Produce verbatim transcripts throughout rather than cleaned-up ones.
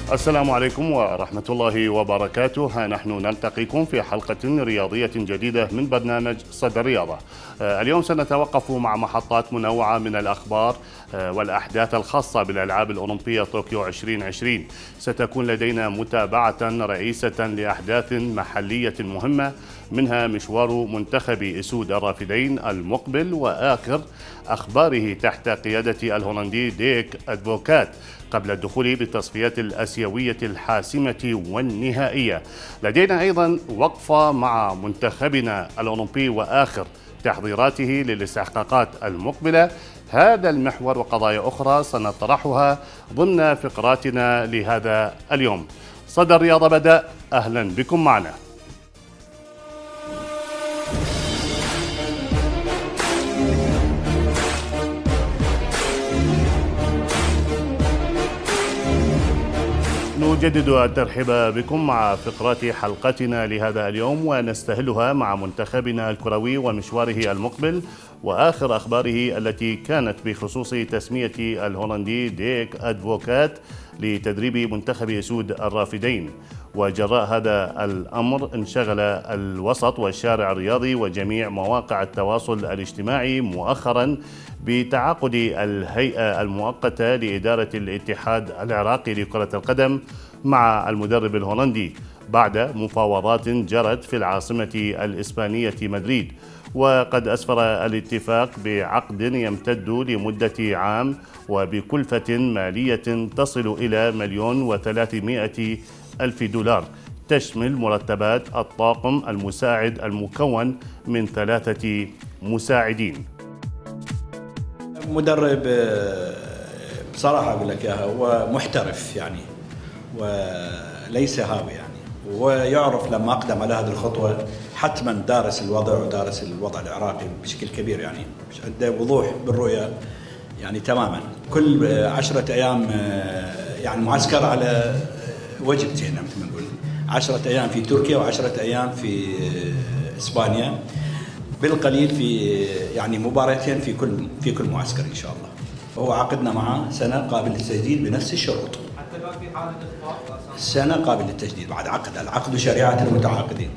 السلام عليكم ورحمة الله وبركاته. ها نحن نلتقيكم في حلقة رياضية جديدة من برنامج صدى الرياضة. اليوم سنتوقف مع محطات منوعة من الأخبار والأحداث الخاصة بالألعاب الأولمبية طوكيو ألفين وعشرين. ستكون لدينا متابعة رئيسة لأحداث محلية مهمة، منها مشوار منتخب أسود الرافدين المقبل وآخر أخباره تحت قيادة الهولندي ديك أدفوكات قبل الدخول بالتصفيات الآسيوية الحاسمة والنهائية. لدينا أيضا وقفة مع منتخبنا الأولمبي وآخر تحضيراته للاستحقاقات المقبلة. هذا المحور وقضايا أخرى سنطرحها ضمن فقراتنا لهذا اليوم. صدى الرياضة بدأ، أهلا بكم معنا. نجدد الترحيب بكم مع فقرات حلقتنا لهذا اليوم، ونستهلها مع منتخبنا الكروي ومشواره المقبل وآخر أخباره التي كانت بخصوص تسمية الهولندي ديك أدفوكات لتدريب منتخب أسود الرافدين. وجراء هذا الأمر انشغل الوسط والشارع الرياضي وجميع مواقع التواصل الاجتماعي مؤخرا بتعاقد الهيئة المؤقتة لإدارة الاتحاد العراقي لكرة القدم مع المدرب الهولندي بعد مفاوضات جرت في العاصمة الإسبانية مدريد. وقد أسفر الاتفاق بعقد يمتد لمدة عام وبكلفة مالية تصل إلى مليون وثلاثمائة ألف دولار، تشمل مرتبات الطاقم المساعد المكون من ثلاثة مساعدين. مدرب بصراحة أقول لك إياها هو محترف يعني وليس هاوي يعني، ويعرف لما أقدم على هذه الخطوة حتما دارس الوضع ودارس الوضع العراقي بشكل كبير، يعني عنده وضوح بالرؤية يعني تماما. كل عشرة أيام يعني معسكر على وجبتين مثل ما نقول، عشرة أيام في تركيا وعشرة أيام في إسبانيا، بالقليل في يعني مباراتين في كل في كل معسكر إن شاء الله. وهو عقدنا معه سنة قابل للتجديد بنفس الشروط. حتى لو في حالة إخفاق سنة قابل للتجديد بعد عقد، العقد شريعة المتعاقدين.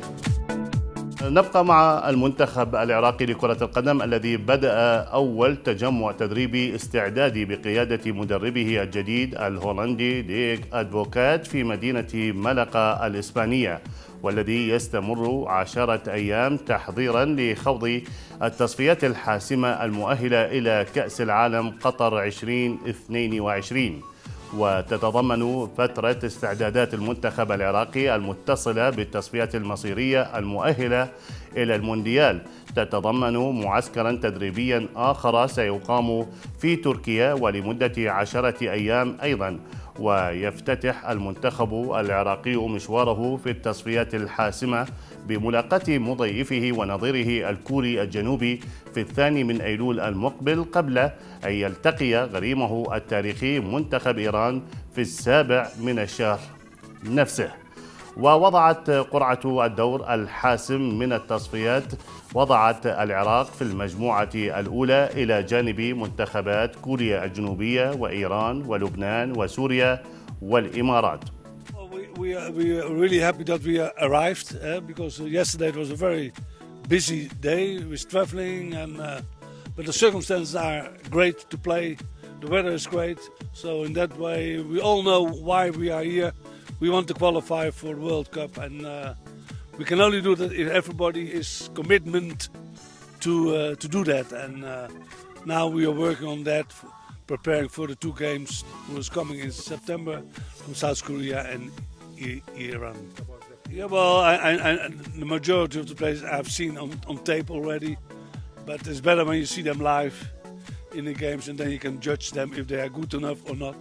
نبقى مع المنتخب العراقي لكرة القدم الذي بدأ أول تجمع تدريبي استعدادي بقيادة مدربه الجديد الهولندي ديك أدفوكات في مدينة ملقا الإسبانية، والذي يستمر عشرة أيام تحضيرا لخوض التصفيات الحاسمة المؤهلة إلى كأس العالم قطر ألفين واثنين وعشرين. وتتضمن فترة استعدادات المنتخب العراقي المتصلة بالتصفيات المصيرية المؤهلة إلى المونديال، تتضمن معسكرا تدريبيا آخر سيقام في تركيا ولمدة عشرة أيام أيضا. ويفتتح المنتخب العراقي مشواره في التصفيات الحاسمة بملاقاة مضيفه ونظيره الكوري الجنوبي في الثاني من أيلول المقبل، قبل أن يلتقي غريمه التاريخي منتخب إيران في السابع من الشهر نفسه. ووضعت قرعة الدور الحاسم من التصفيات وضعت العراق في المجموعة الأولى إلى جانب منتخبات كوريا الجنوبية وإيران ولبنان وسوريا والإمارات. We are, we are really happy that we arrived uh, because yesterday it was a very busy day with traveling, and uh, but the circumstances are great to play. The weather is great, so in that way we all know why we are here. We want to qualify for the World Cup, and uh, we can only do that if everybody is commitment to uh, to do that. And uh, now we are working on that, preparing for the two games who is coming in September from South Korea and Iran. Yeah, well, I, I, I, the majority of the players I've seen on, on tape already, but it's better when you see them live in the games, and then you can judge them if they are good enough or not.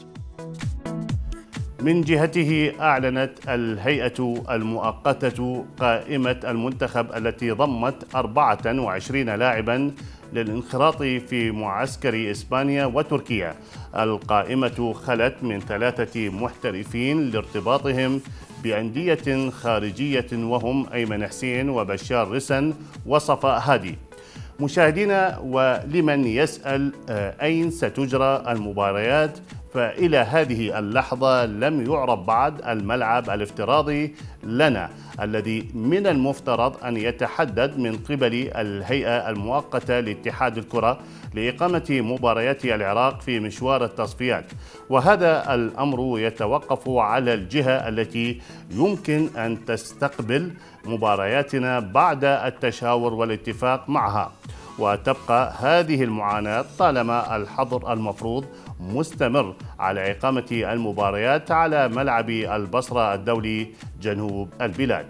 من جهته أعلنت الهيئة المؤقتة قائمة المنتخب التي ضمت أربعة وعشرين لاعبا للانخراط في معسكر إسبانيا وتركيا. القائمة خلت من ثلاثة محترفين لارتباطهم بأندية خارجية وهم أيمن حسين وبشار رسن وصفاء هادي. مشاهدينا، ولمن يسأل أين ستجرى المباريات، فإلى هذه اللحظة لم يعرب بعد الملعب الافتراضي لنا الذي من المفترض أن يتحدد من قبل الهيئة المؤقتة لاتحاد الكرة لإقامة مباريات العراق في مشوار التصفيات، وهذا الأمر يتوقف على الجهة التي يمكن أن تستقبل مبارياتنا بعد التشاور والاتفاق معها، وتبقى هذه المعاناة طالما الحظر المفروض مستمر على إقامة المباريات على ملعب البصرة الدولي جنوب البلاد.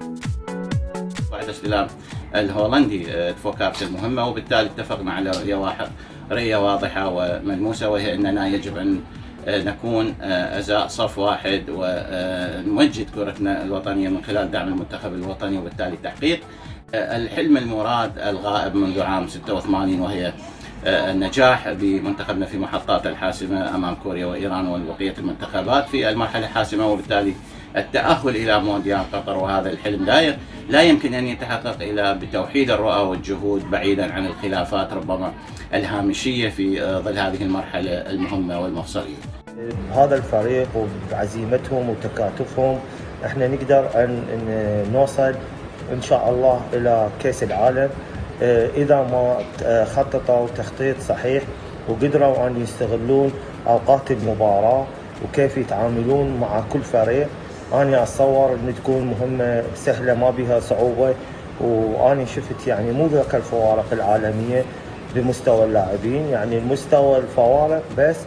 بعد استلام الهولندي ادفوكات المهمة، وبالتالي اتفقنا على رؤية واحد رؤية واضحة وملموسة، وهي أننا يجب أن نكون أعضاء صف واحد ونمجد كرتنا الوطنية من خلال دعم المنتخب الوطني، وبالتالي تحقيق الحلم المراد الغائب منذ عام ستة وثمانين، وهي النجاح بمنتخبنا في محطات الحاسمة أمام كوريا وإيران وبقية المنتخبات في المرحلة الحاسمة، وبالتالي التأهل إلى مونديال قطر. وهذا الحلم لا لا يمكن أن يتحقق إلا بتوحيد الرؤى والجهود بعيدا عن الخلافات ربما الهامشية في ظل هذه المرحلة المهمة والمفصلية. بهذا الفريق وبعزيمتهم وتكاتفهم احنا نقدر أن نوصل إن شاء الله إلى كأس العالم إذا ما خططوا تخطيط صحيح وقدروا أن يستغلون أوقات المباراة وكيف يتعاملون مع كل فريق. أنا أتصور أن تكون مهمة سهلة ما بها صعوبة، وأنا شفت يعني مو ذاك الفوارق العالمية بمستوى اللاعبين، يعني المستوى الفوارق بس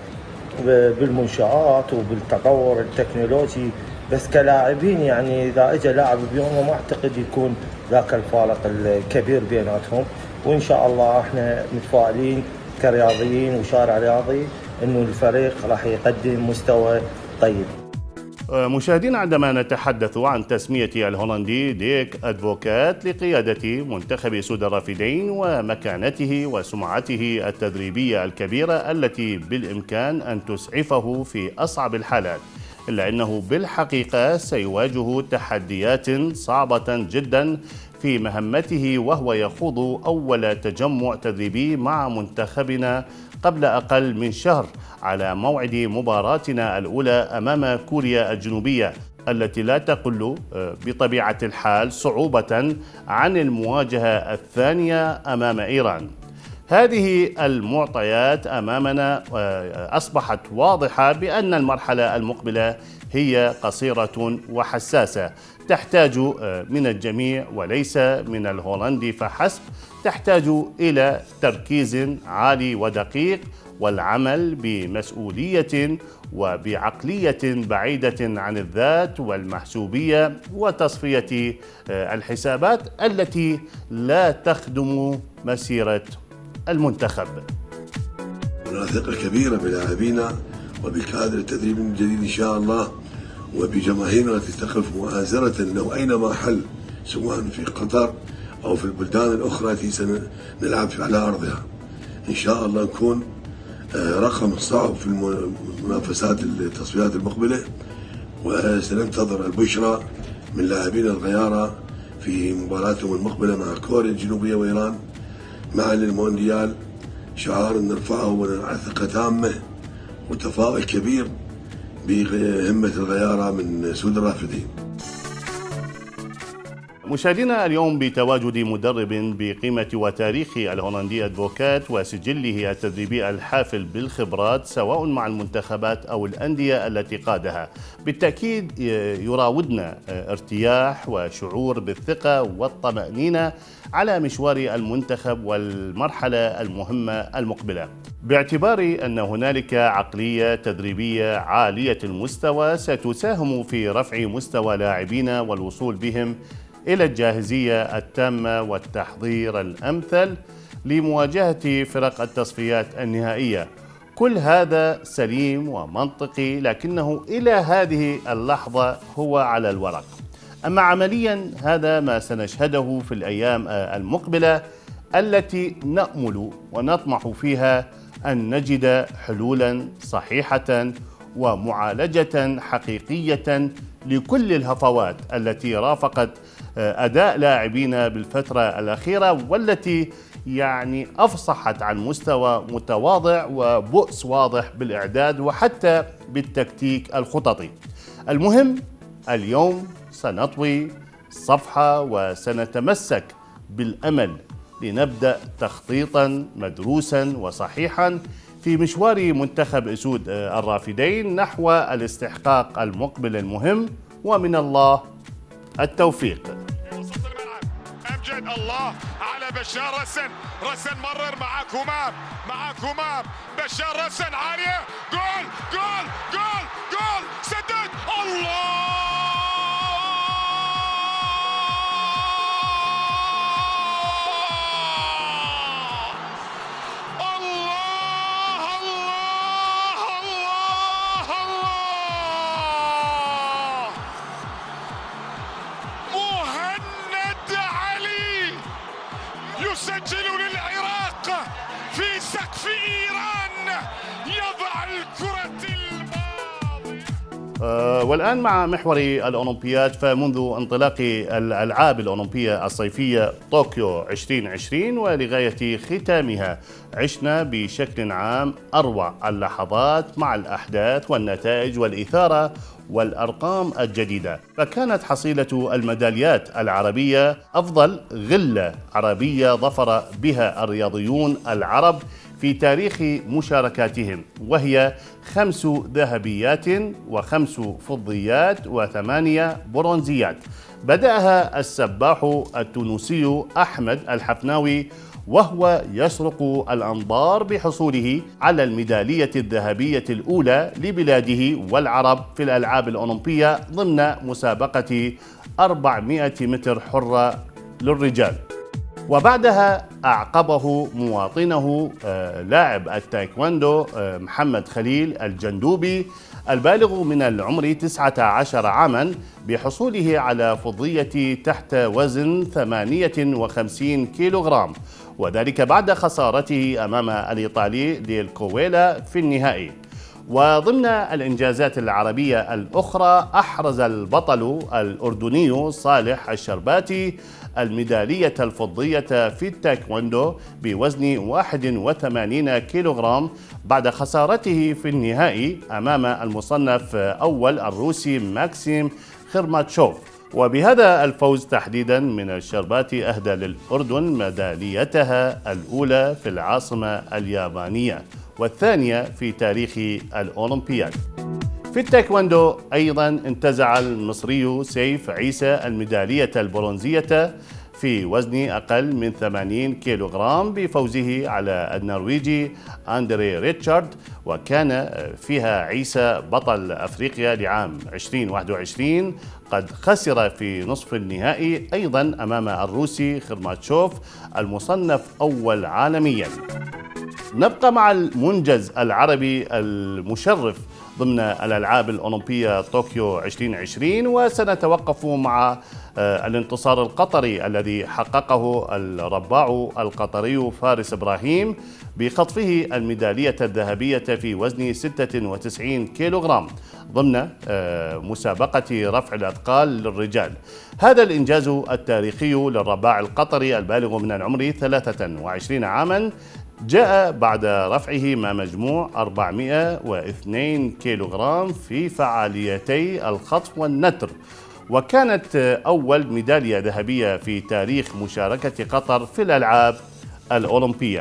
بالمنشآت وبالتطور التكنولوجي، بس كلاعبين يعني إذا اجى لاعب بيومه ما أعتقد يكون ذاك الفارق الكبير بيناتهم. وإن شاء الله احنا متفائلين كرياضيين وشارع رياضي إنه الفريق راح يقدم مستوى طيب. مشاهدينا، عندما نتحدث عن تسمية الهولندي ديك أدفوكات لقيادة منتخب سود الرافدين ومكانته وسمعته التدريبية الكبيرة التي بالإمكان أن تسعفه في أصعب الحالات، إلا أنه بالحقيقة سيواجه تحديات صعبة جدا في مهمته، وهو يخوض أول تجمع تدريبي مع منتخبنا قبل أقل من شهر على موعد مباراتنا الأولى أمام كوريا الجنوبية التي لا تقل بطبيعة الحال صعوبة عن المواجهة الثانية أمام إيران. هذه المعطيات أمامنا أصبحت واضحة بأن المرحلة المقبلة هي قصيرة وحساسة، تحتاج من الجميع وليس من الهولندي فحسب، تحتاج إلى تركيز عالي ودقيق والعمل بمسؤولية وبعقلية بعيدة عن الذات والمحسوبية وتصفية الحسابات التي لا تخدم مسيرة المنتخب. هنا ثقة كبيرة بلاعبينا وبكادر التدريب الجديد إن شاء الله، وبجماهيرنا التي تقف مؤازرة له أينما حل، سواء في قطر أو في البلدان الأخرى التي سنلعب على أرضها. إن شاء الله نكون رقم صعب في المنافسات التصفيات المقبلة، وسننتظر البشرى من لاعبينا الغيارى في مباراتهم المقبلة مع كوريا الجنوبية وإيران معا للمونديال. شعار نرفعه ونرعى ثقة تامة وتفاؤل كبير بهمة الغيارى من سود الرافدين. مشاهدينا، اليوم بتواجد مدرب بقيمة وتاريخ الهولندي أدفوكات وسجله التدريبي الحافل بالخبرات سواء مع المنتخبات أو الأندية التي قادها، بالتأكيد يراودنا ارتياح وشعور بالثقة والطمأنينة على مشوار المنتخب والمرحلة المهمة المقبلة، باعتبار أن هنالك عقلية تدريبية عالية المستوى ستساهم في رفع مستوى لاعبينا والوصول بهم إلى الجاهزية التامة والتحضير الأمثل لمواجهة فرق التصفيات النهائية. كل هذا سليم ومنطقي، لكنه إلى هذه اللحظة هو على الورق. أما عمليا هذا ما سنشهده في الأيام المقبلة التي نأمل ونطمح فيها أن نجد حلولا صحيحة ومعالجة حقيقية لكل الهفوات التي رافقت أداء لاعبينا بالفترة الأخيرة، والتي يعني أفصحت عن مستوى متواضع وبؤس واضح بالإعداد وحتى بالتكتيك الخططي. المهم اليوم سنطوي صفحة وسنتمسك بالأمل لنبدأ تخطيطا مدروسا وصحيحا في مشوار منتخب أسود الرافدين نحو الاستحقاق المقبل المهم، ومن الله التوفيق. أمجد الله على بشار رسن، رسن مرر مع كمام، مع كمام بشار رسن عالية، جول جول جول جول سدد الله يسجل للعراق في سقف إيران، يضع الكرة الماضية. أه والآن مع محور الأولمبياد، فمنذ انطلاق الألعاب الأولمبية الصيفية طوكيو عشرين عشرين ولغاية ختامها عشنا بشكل عام أروع اللحظات مع الأحداث والنتائج والإثارة والأرقام الجديدة. فكانت حصيلة الميداليات العربية أفضل غلة عربية ظفر بها الرياضيون العرب في تاريخ مشاركاتهم، وهي خمس ذهبيات وخمس فضيات وثمانية برونزيات. بدأها السباح التونسي أحمد الحفناوي، وهو يسرق الأنظار بحصوله على الميدالية الذهبية الأولى لبلاده والعرب في الألعاب الأولمبية ضمن مسابقة أربعمائة متر حرة للرجال. وبعدها أعقبه مواطنه لاعب التايكواندو محمد خليل الجندوبي البالغ من العمر تسعة عشر عاما بحصوله على فضية تحت وزن ثمانية وخمسين كيلوغرام، وذلك بعد خسارته أمام الإيطالي ديل كويلا في النهائي. وضمن الإنجازات العربية الأخرى أحرز البطل الأردني صالح الشرباتي الميدالية الفضية في التايكواندو بوزن واحد وثمانين كيلوغرام بعد خسارته في النهائي أمام المصنف أول الروسي ماكسيم خرماتشوف. وبهذا الفوز تحديدا من الشرباتي أهدى للأردن ميداليتها الأولى في العاصمة اليابانية والثانية في تاريخ الأولمبياد. في التايكواندو أيضا انتزع المصري سيف عيسى الميدالية البرونزية في وزن أقل من ثمانين كيلوغرام بفوزه على النرويجي أندري ريتشارد، وكان فيها عيسى بطل أفريقيا لعام ألفين وواحد وعشرين قد خسر في نصف النهائي أيضا أمام الروسي خرماتشوف المصنف أول عالميا. نبقى مع المنجز العربي المشرف ضمن الألعاب الأولمبية طوكيو عشرين عشرين، وسنتوقف مع الانتصار القطري الذي حققه الرباع القطري فارس إبراهيم بخطفه الميدالية الذهبية في وزن ستة وتسعين كيلوغرام ضمن مسابقة رفع الأثقال للرجال. هذا الإنجاز التاريخي للرباع القطري البالغ من العمر ثلاثة وعشرين عاما جاء بعد رفعه ما مجموع أربعمائة واثنين كيلوغرام في فعاليتي الخطف والنتر، وكانت أول ميدالية ذهبية في تاريخ مشاركة قطر في الألعاب الأولمبية.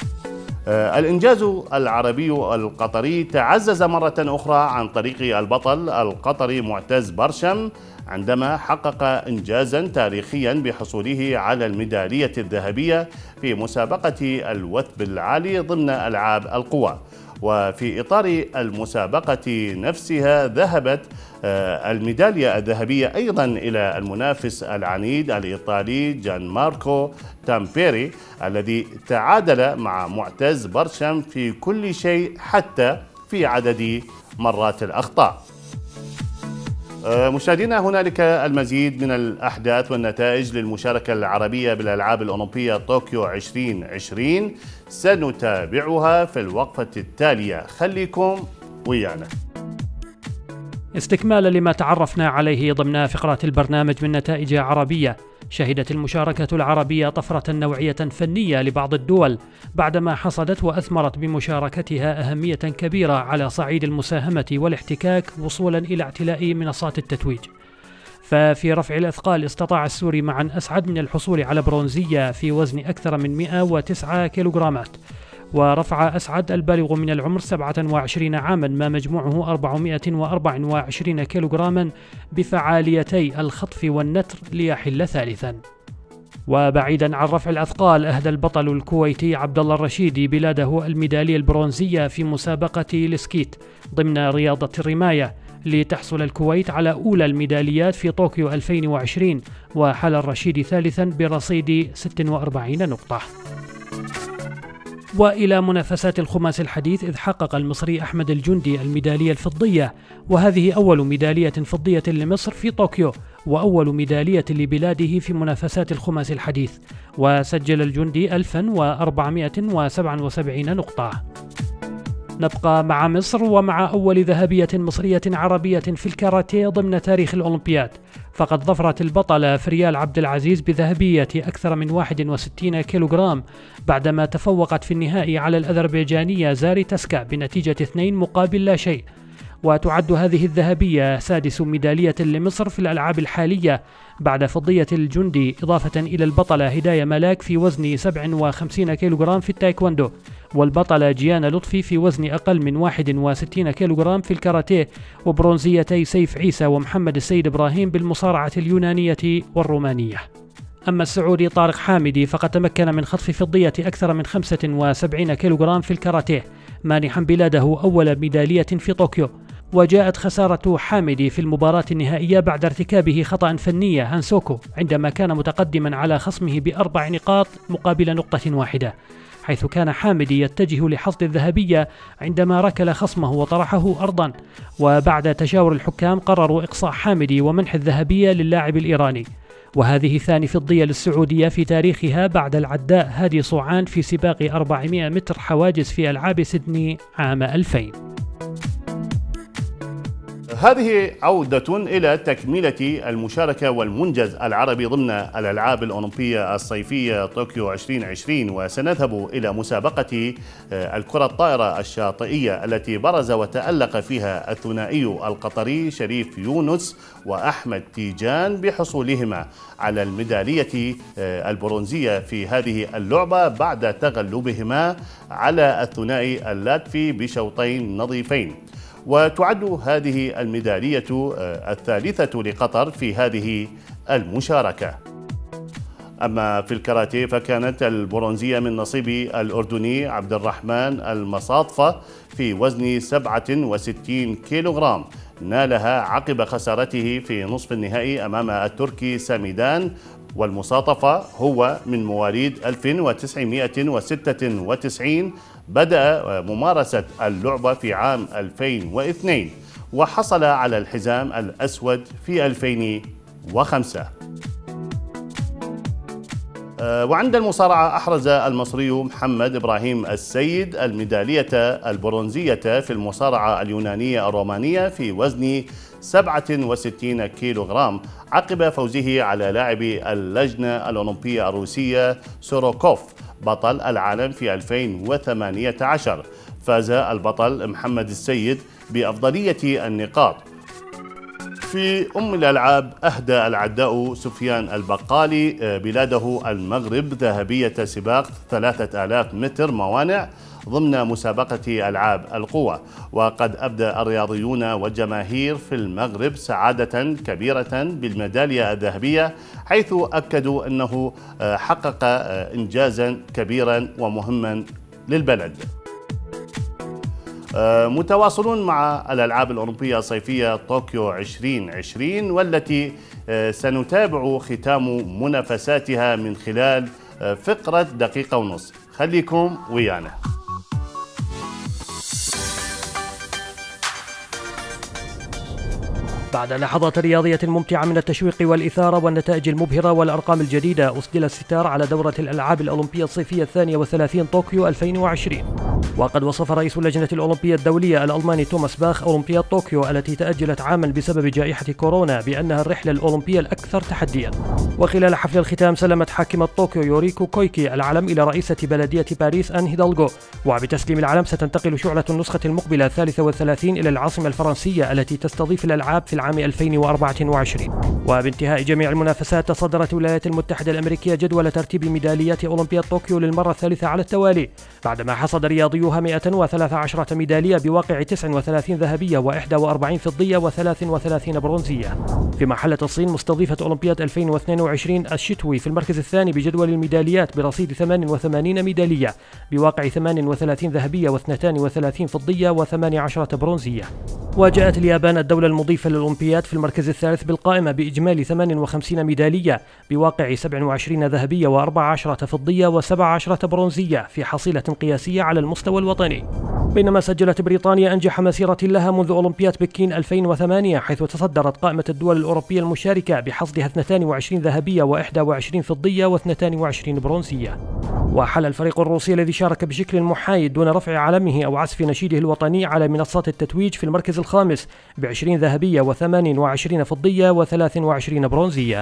الإنجاز العربي القطري تعزز مرة أخرى عن طريق البطل القطري معتز برشم عندما حقق إنجازا تاريخيا بحصوله على الميدالية الذهبية في مسابقة الوثب العالي ضمن ألعاب القوى. وفي إطار المسابقة نفسها ذهبت الميدالية الذهبية أيضا إلى المنافس العنيد الإيطالي جان ماركو تامبيري الذي تعادل مع معتز برشم في كل شيء حتى في عدد مرات الأخطاء. مشاهدينا، هنالك المزيد من الأحداث والنتائج للمشاركة العربية بالألعاب الأولمبية طوكيو عشرين عشرين سنتابعها في الوقفة التالية، خليكم ويانا. استكمالا لما تعرفنا عليه ضمن فقرات البرنامج من نتائج عربية، شهدت المشاركة العربية طفرة نوعية فنية لبعض الدول بعدما حصدت وأثمرت بمشاركتها أهمية كبيرة على صعيد المساهمة والاحتكاك وصولا إلى اعتلاء منصات التتويج. ففي رفع الأثقال استطاع السوري معا أسعد من الحصول على برونزية في وزن أكثر من مئة وتسعة كيلوغرامات، ورفع أسعد البالغ من العمر سبعة وعشرين عاما ما مجموعه أربعمئة وأربعة وعشرين كيلوغراما بفعاليتي الخطف والنتر ليحل ثالثا. وبعيدا عن رفع الأثقال، أهدى البطل الكويتي عبد الله الرشيدي بلاده الميدالية البرونزية في مسابقة السكيت ضمن رياضة الرماية، لتحصل الكويت على أولى الميداليات في طوكيو ألفين وعشرين، وحل الرشيدي ثالثا برصيد ستة وأربعين نقطة. وإلى منافسات الخماس الحديث، إذ حقق المصري أحمد الجندي الميدالية الفضية، وهذه أول ميدالية فضية لمصر في طوكيو وأول ميدالية لبلاده في منافسات الخماس الحديث، وسجل الجندي ألف وأربعمئة وسبعة وسبعين نقطة. نبقى مع مصر ومع أول ذهبية مصرية عربية في الكاراتيه ضمن تاريخ الأولمبياد، فقد ظفرت البطلة فريال عبد العزيز بذهبية أكثر من واحد وستين كيلوغرام بعدما تفوقت في النهائي على الأذربيجانية زاري تسكا بنتيجة اثنين مقابل لا شيء. وتعد هذه الذهبية سادس ميدالية لمصر في الألعاب الحالية بعد فضية الجندي، إضافة إلى البطلة هداية ملاك في وزن سبعة وخمسين كيلوغرام في التايكوندو، والبطلة جيانا لطفي في وزن أقل من واحد وستين كيلوغرام في الكاراتيه، وبرونزيتي سيف عيسى ومحمد السيد إبراهيم بالمصارعة اليونانية والرومانية. أما السعودي طارق حامدي فقد تمكن من خطف فضية أكثر من خمسة وسبعين كيلوغرام في الكاراتيه، مانحا بلاده أول ميدالية في طوكيو. وجاءت خسارة حامدي في المباراة النهائية بعد ارتكابه خطأ فني هانسوكو عندما كان متقدما على خصمه بأربع نقاط مقابل نقطة واحدة، حيث كان حامدي يتجه لحصد الذهبية عندما ركل خصمه وطرحه أرضا. وبعد تشاور الحكام قرروا إقصاء حامدي ومنح الذهبية للاعب الإيراني. وهذه ثاني فضية للسعودية في تاريخها بعد العداء هادي صوعان في سباق أربعمئة متر حواجز في ألعاب سيدني عام ألفين. هذه عودة إلى تكملة المشاركة والمنجز العربي ضمن الألعاب الأولمبية الصيفية طوكيو ألفين وعشرين، وسنذهب إلى مسابقة الكرة الطائرة الشاطئية التي برز وتألق فيها الثنائي القطري شريف يونس وأحمد تيجان بحصولهما على الميدالية البرونزية في هذه اللعبة بعد تغلبهما على الثنائي اللاتفي بشوطين نظيفين. وتعد هذه الميدالية الثالثة لقطر في هذه المشاركة. أما في الكاراتيه فكانت البرونزية من نصيب الأردني عبد الرحمن المصاطفة في وزن سبعة وستين كيلوغرام، نالها عقب خسارته في نصف النهائي أمام التركي ساميدان. والمصاطفة هو من مواليد ألف وتسعمئة وستة وتسعين، بدأ ممارسة اللعبة في عام ألفين واثنين وحصل على الحزام الأسود في ألفين وخمسة. وعند المصارعة أحرز المصري محمد إبراهيم السيد الميدالية البرونزية في المصارعة اليونانية الرومانية في وزن سبعة وستين كيلوغرام عقب فوزه على لاعب اللجنة الأولمبية الروسية سوروكوف بطل العالم في ألفين وثمانية عشر. فاز البطل محمد السيد بأفضلية النقاط. في أم الألعاب أهدى العداء سفيان البقالي بلاده المغرب ذهبية سباق ثلاثة آلاف متر موانع ضمن مسابقة ألعاب القوى. وقد أبدى الرياضيون والجماهير في المغرب سعادة كبيرة بالميدالية الذهبية، حيث أكدوا أنه حقق إنجازا كبيرا ومهما للبلد. متواصلون مع الألعاب الأولمبية الصيفية طوكيو ألفين وعشرين، والتي سنتابع ختام منافساتها من خلال فقرة دقيقة ونص. خليكم ويانا. بعد لحظات رياضية ممتعة من التشويق والإثارة والنتائج المبهرة والأرقام الجديدة، أسدل الستار على دورة الألعاب الأولمبية الصيفية الثانية وثلاثين طوكيو ألفين وعشرين. وقد وصف رئيس اللجنة الأولمبية الدولية الألماني توماس باخ أولمبياد طوكيو التي تأجلت عاما بسبب جائحة كورونا بأنها الرحلة الأولمبية الأكثر تحديا. وخلال حفل الختام سلمت حاكمة طوكيو يوريكو كويكي العلم إلى رئيسة بلدية باريس أن هيدالغو، وبتسليم العلم ستنتقل شعلة النسخة المقبلة الثالثة والثلاثين إلى العاصمة الفرنسية التي تستضيف الألعاب في العام ألفين وأربعة وعشرين. وبانتهاء جميع المنافسات تصدرت الولايات المتحدة الأمريكية جدول ترتيب ميداليات أولمبياد طوكيو للمرة الثالثة على التوالي، بعدما حصد رياضيوها مئة وثلاثة عشر ميدالية بواقع تسعة وثلاثين ذهبية وإحدى وأربعين فضية وثلاث وثلاثين برونزية. فيما حلت الصين مستضيفة أولمبياد ألفين واثنين وعشرين الشتوي في المركز الثاني بجدول الميداليات برصيد ثمانية وثمانين ميدالية بواقع ثمانية وثلاثين ذهبية واثنتين وثلاثين فضية وثمانية عشر برونزية. وجاءت اليابان الدولة المضيفة للأولمبياد في المركز الثالث بالقائمة بإجمالي ثمانية وخمسين ميدالية بواقع سبعة وعشرين ذهبية وأربع عشرة فضية وسبع عشرة برونزية في حصيلة قياسية على المستوى الوطني. بينما سجلت بريطانيا أنجح مسيرة لها منذ أولمبياد بكين ألفين وثمانية، حيث تصدرت قائمة الدول الأوروبية المشاركة بحصدها اثنتين وعشرين ذهبية وإحدى وعشرين فضية واثنتين وعشرين برونزية. وحل الفريق الروسي الذي شارك بشكل محايد دون رفع علمه أو عزف نشيده الوطني على منصات التتويج في المركز الخامس بعشرين ذهبية وثمان وعشرين فضية وثلاث وعشرين برونزية.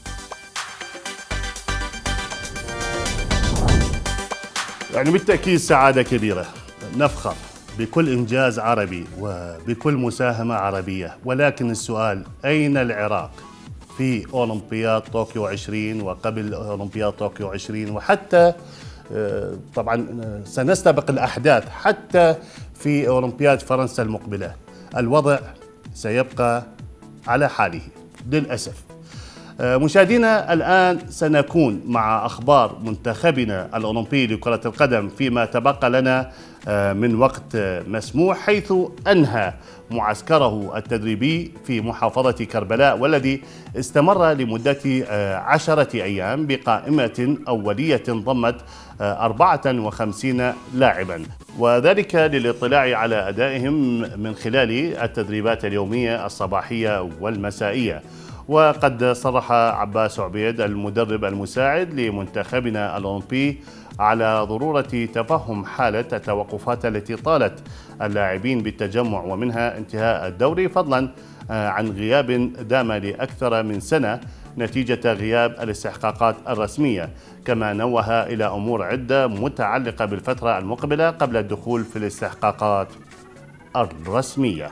يعني بالتأكيد سعادة كبيرة، نفخر بكل إنجاز عربي وبكل مساهمة عربية، ولكن السؤال أين العراق في أولمبياد طوكيو عشرين وقبل أولمبياد طوكيو عشرين، وحتى طبعا سنستبق الأحداث حتى في أولمبياد فرنسا المقبلة الوضع سيبقى على حاله للأسف. مشاهدينا الآن سنكون مع أخبار منتخبنا الأولمبي لكرة القدم فيما تبقى لنا من وقت مسموح، حيث أنهى معسكره التدريبي في محافظة كربلاء والذي استمر لمدة عشرة أيام بقائمة أولية ضمت أربعة وخمسين لاعبا، وذلك للاطلاع على أدائهم من خلال التدريبات اليومية الصباحية والمسائية. وقد صرح عباس عبيد المدرب المساعد لمنتخبنا الأولمبي على ضرورة تفهم حالة التوقفات التي طالت اللاعبين بالتجمع ومنها انتهاء الدوري، فضلا عن غياب دام لأكثر من سنة نتيجة غياب الاستحقاقات الرسمية، كما نوه إلى أمور عدة متعلقة بالفترة المقبلة قبل الدخول في الاستحقاقات الرسمية.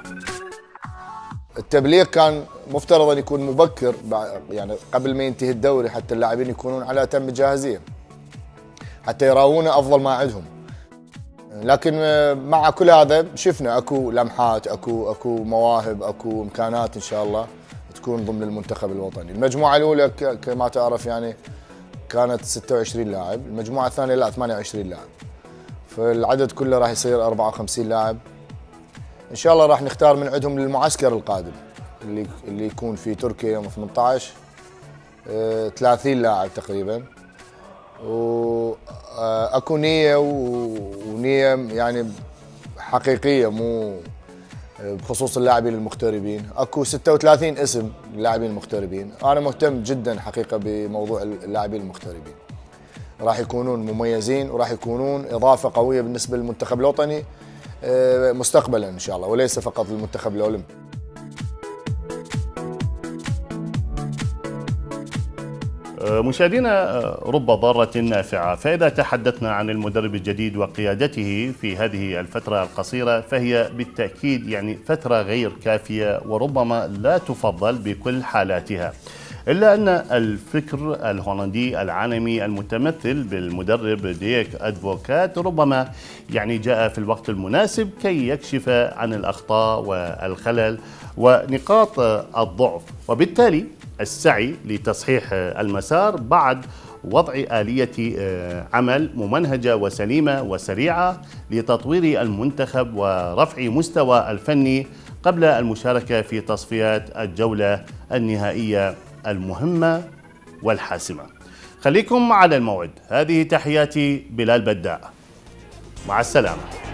التبليغ كان مفترض أن يكون مبكر، يعني قبل ما ينتهي الدوري، حتى اللاعبين يكونون على أتم جاهزية حتى يراوون أفضل ما عندهم. لكن مع كل هذا شفنا أكو لمحات، أكو أكو مواهب، أكو إمكانات إن شاء الله تكون ضمن المنتخب الوطني. المجموعة الأولى كما تعرف يعني كانت ستة وعشرين لاعب، المجموعة الثانية لا ثمانية وعشرين لاعب، فالعدد كله راح يصير أربعة وخمسين لاعب. إن شاء الله راح نختار من عندهم للمعسكر القادم اللي اللي يكون في تركيا يوم ثمانية عشر آه، ثلاثين لاعب تقريبا. واكو نية ونية يعني حقيقية مو بخصوص اللاعبين المغتربين، اكو ستة وثلاثين اسم اللاعبين المغتربين. انا مهتم جدا حقيقة بموضوع اللاعبين المغتربين، راح يكونون مميزين وراح يكونون اضافة قوية بالنسبة للمنتخب الوطني مستقبلا ان شاء الله، وليس فقط للمنتخب الاولمبي. مشاهدينا، رب ضارة نافعة، فإذا تحدثنا عن المدرب الجديد وقيادته في هذه الفترة القصيرة فهي بالتأكيد يعني فترة غير كافية وربما لا تفضل بكل حالاتها، إلا أن الفكر الهولندي العالمي المتمثل بالمدرب ديك أدفوكات ربما يعني جاء في الوقت المناسب كي يكشف عن الأخطاء والخلل ونقاط الضعف، وبالتالي السعي لتصحيح المسار بعد وضع آلية عمل ممنهجة وسليمة وسريعة لتطوير المنتخب ورفع مستوى الفني قبل المشاركة في تصفيات الجولة النهائية المهمة والحاسمة. خليكم على الموعد. هذه تحياتي بلال بداء، مع السلامة.